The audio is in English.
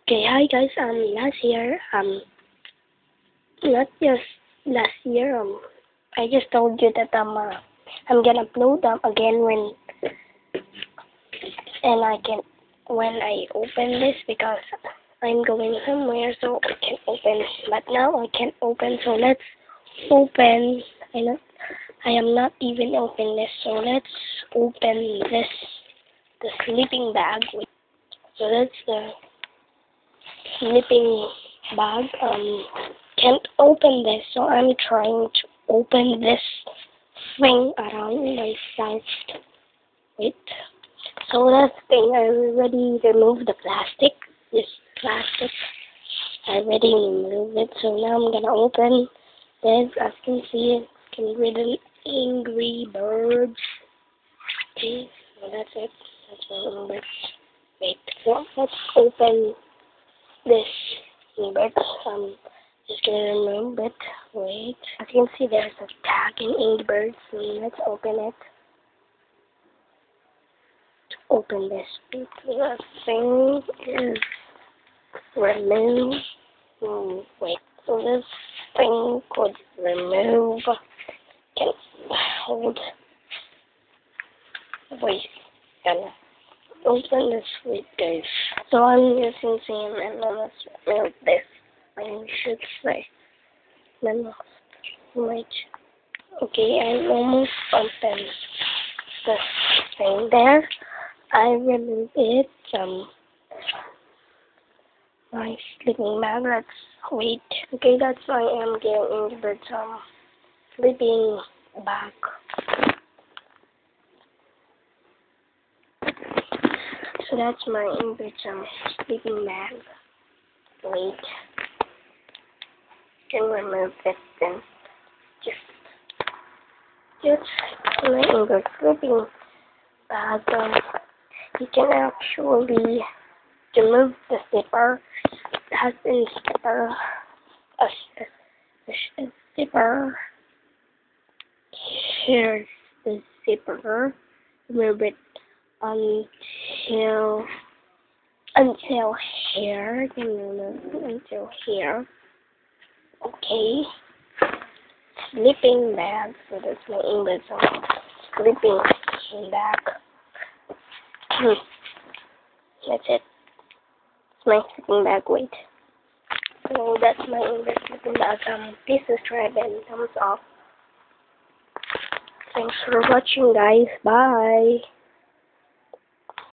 Okay, hi guys. Last year, not just last year, I just told you that I'm gonna upload them again and I can when I open this because I'm going somewhere, so I can open. But now I can't open, so let's open. I am not even open this, so let's open this, the sleeping bag. So that's the sleeping bag. Can't open this, so I'm trying to open this thing around myself. Wait. So that thing, I already removed the plastic. This plastic, I already removed it. So now I'm gonna open this. As you can see, it can read an Angry Birds. Okay, so that's it. That's my Angry Birds. Wait, so let's open this Angry Birds. Just gonna remove it. Wait. As you can see, there's a tag in Angry Birds. So let's open it. To open this the thing is remove. Wait. So this thing could remove. Can hold. Wait. Gonna open this. Wait, guys. So I'm using CMM. Let's remove this. I should say. Then wait. Okay, I almost opened the thing there. I removed it. My sleeping bag. Let's wait. Okay, that's why I'm getting into some sleeping bag. So that's my sleeping bag. Wait. Can remove it then. Just my English sleeping bag. You can actually remove the zipper. It has a zipper. A zipper. Here's the zipper. Remove it until here. You remove it until here. Okay. Sleeping bag. So that's my English sleeping bag. That's it. It's my sleeping bag. Wait. So that's my English sleeping bag. Please subscribe and thumbs up. Thanks for watching, guys. Bye.